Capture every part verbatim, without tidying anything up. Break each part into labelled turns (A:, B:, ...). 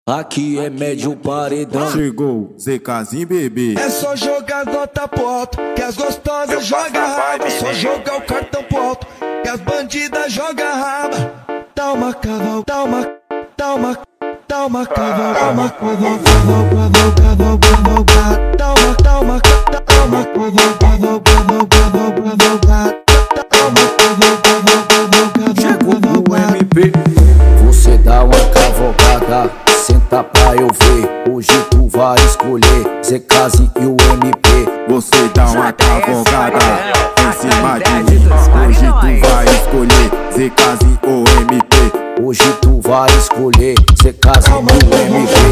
A: Aqui é médio paredão.
B: Chegou ZKzinho, bebê.
C: É só jogar nota pro alto, que as gostosas jogam raba. Só jogar o cartão pro alto, que as bandidas jogam raba. Dá uma caval, dá uma, dá uma, dá uma caval, dá uma caval, caval, caval, caval, caval, caval. Dá uma, dá uma, dá uma caval, caval, caval, caval, caval, caval. Dá uma caval, caval, caval, caval.
B: Chegou no M P.
A: Você dá uma cavalgada, senta pra eu ver. Hoje tu vai escolher ZKzinho e o M P.
B: Você dá uma cavalgada em cima de mim. Hoje tu vai escolher ZKzinho ou M P.
A: Hoje tu vai escolher ZKzinho e o M P.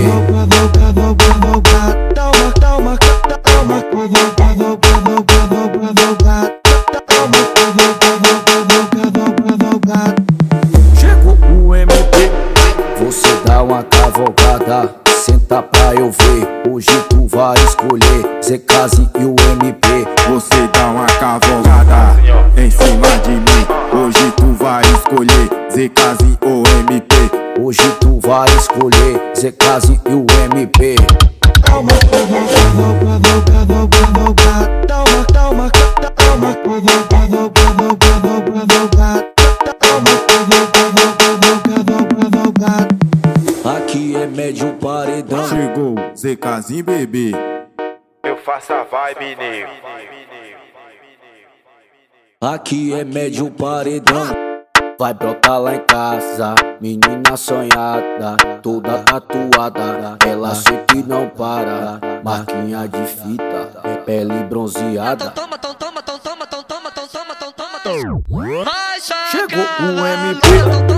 C: Dá uma, dá uma, dá uma caval, caval, caval, caval, caval, caval. Dá uma caval, caval, caval, caval, caval.
B: Chegou o M P.
A: Você dá uma cavalgada, senta pra eu ver. Hoje tu vai escolher ZKzinho e o M P.
B: Você dá uma cavalgada em cima de mim. Hoje tu vai escolher ZKzinho ou M P.
A: Hoje tu vai escolher ZKzinho e o M P.
C: Dá uma caval, caval, caval, caval, caval, caval. Dá uma, dá uma, dá uma caval, caval, caval, caval, caval, caval. Dá uma caval, caval, caval, caval, caval, caval.
A: Aqui é médio paredão.
B: Chegou ZKzinho, bebê.
D: Eu faço a vibe, nego.
A: Aqui é médio paredão. Vai brotar lá em casa, menina sonhada, toda tatuada. Ela sempre não para, marquinha de fita, pele bronzeada.
E: Toma, toma, toma, toma, toma, toma, toma, toma, toma, toma, toma.
B: Chegou o M P.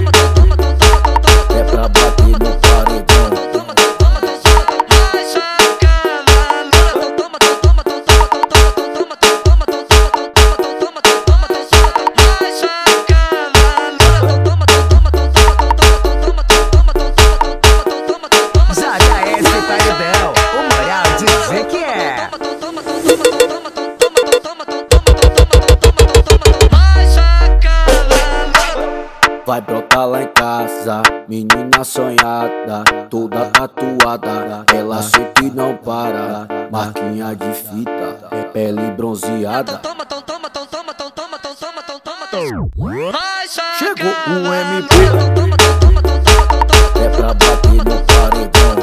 A: É pra bater no paredão. Vai brotar lá em casa, menina sonhada, toda tatuada. Ela sempre não para, marquinha de fita, pele bronzeada.
E: Toma, toma, toma, toma, toma, toma, toma, toma, toma, toma.
B: Chegou o M P.
A: É pra bater no paredão.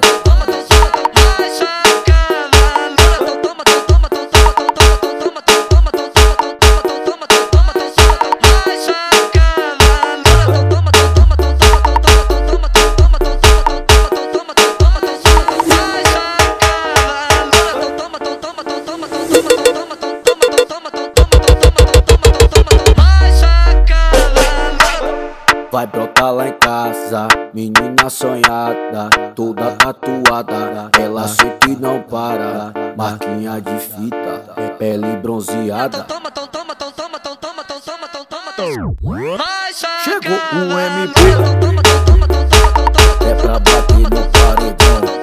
A: Vai brotar lá em casa, menina sonhada, toda tatuada. Ela sempre não para, marquinha de fita, pele bronzeada.
E: Toma, toma, toma, toma, toma, toma, toma, toma, toma, toma.
B: Chegou o M P.
A: É pra bater no paredão.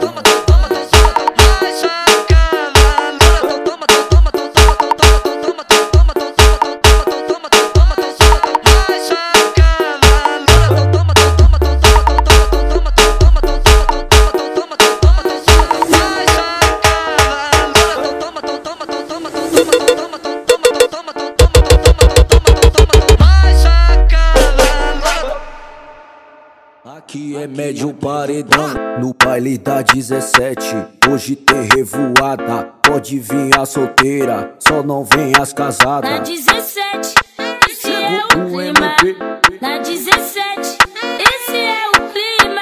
A: Aqui é médio paredão. No baile da dezessete, hoje tem revoada. Pode vir a solteira, só não vem as casadas.
F: Na dezessete, esse é o clima. Na dezessete, esse é o clima.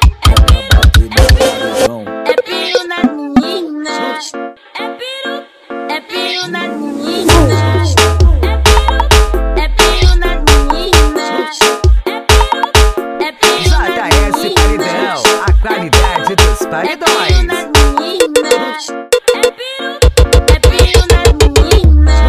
F: É piro na menina. É piro, é piro na menina. É piro, é piro na menina. É piro, é piro na
G: J S Paredão, a qualidade dos paredões.
F: É piro na menina. É piro, é piro na menina.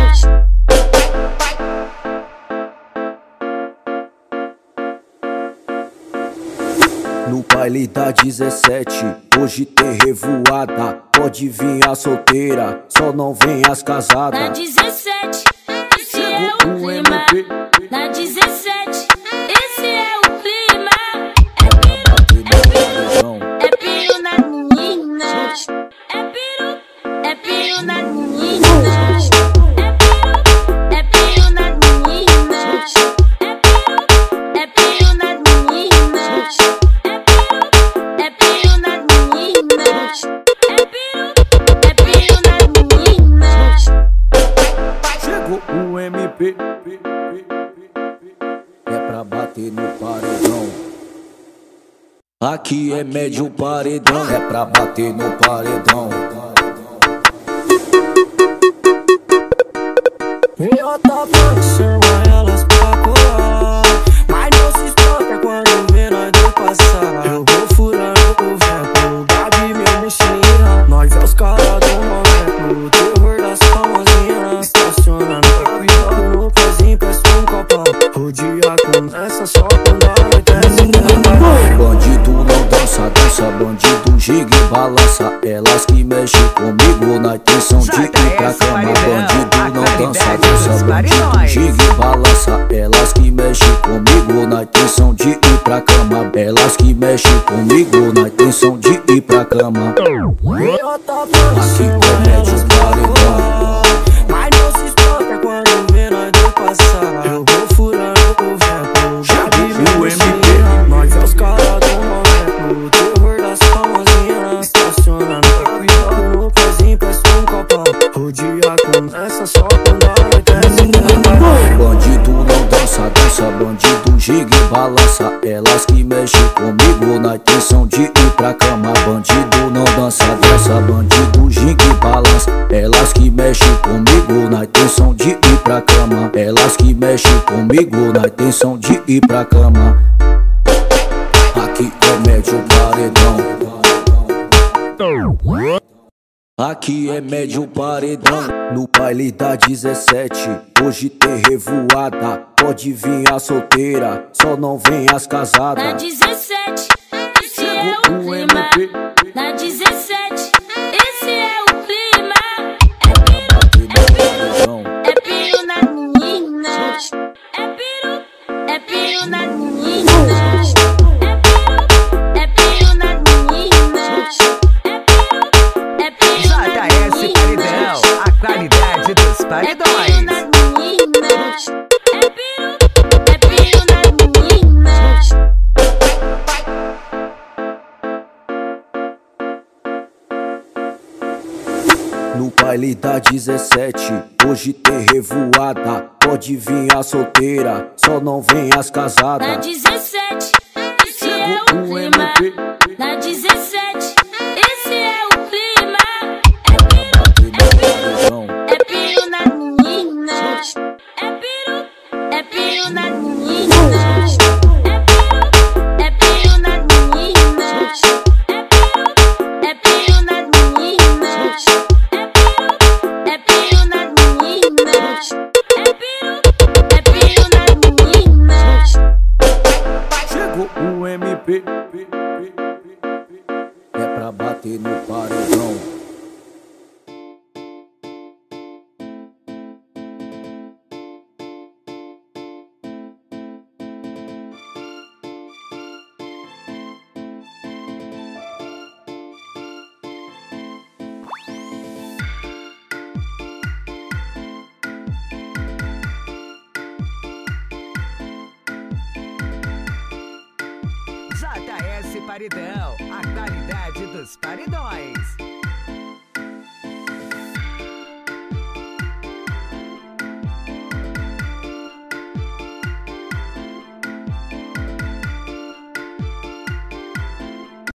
A: No baile da dezessete, hoje tem revoada. Pode vir a solteira, só não vem as
F: Na
A: casadas.
F: dezessete, esse é o clima. Na dezessete, esse é o clima. É piro, é piro, é
A: Aqui é médio paredão, é pra bater no paredão.
H: Eu tô falando, chama elas pra colar, mas não se espanta quando vê nós de passar. Eu vou furando o vento, Gabi meu mochilinha. Nós é os caras do momento, o terror das famosinhas. Estacionando, cuidado no pezinho, peço um copão. O dia começa só quando a noite desce.
A: Bandido não dança, dança, bandido giga e balança. Elas que mexem comigo na intenção de ir pra cama. Bandido não dança, dança, bandido giga e balança. Elas que mexem comigo na intenção de ir pra cama. Elas que mexem comigo na intenção de ir pra cama. Aqui é médio paredão,
H: mas não se espanta quando vê nós de passar. Eu vou furando o vento, Gabi meu mochilinha. Nós é os caras do momento, o terror das famosinhas. Estacionando, cuidado no pezinho, peço um copão. O dia começa só quando a noite desce.
A: bandido não dança, dança, bandido giga e balança. Elas que mexem comigo na intenção de ir pra cama. Bandido não dança, dança, bandido giga e balança. Elas que mexem comigo na intenção de ir pra cama. Elas que mexem comigo na intenção de ir pra cama. Aqui é médio paredão. Aqui é médio paredão. No baile da dezessete, hoje tem revoada. Pode vir a solteira, só não vem as casadas.
F: Na dezessete, esse é o clima. Na dezessete, esse é o clima. É piru, é piru, é piru nas meninas. É piru, é piru nas meninas. É piru, é piru nas meninas. É piru, é piru
G: J S Paredão, a qualidade dos paredões.
F: É piru, é piru nas meninas.
A: No baile da dezessete, hoje tem revoada. Pode vir a solteira, só não vem as casadas.
F: Na dezessete, esse é o clima. Na dezessete, esse é o clima. É piru, é piru, é piru nas meninas. É piru, é piru nas meninas. É piru, é piru nas meninas. É piru, é piru nas meninas. É piru, é piru nas meninas. É piru, é piru nas meninas.
A: Chegou o M P, é pra bater no paredão.
G: J S Paredão, a qualidade dos paredões.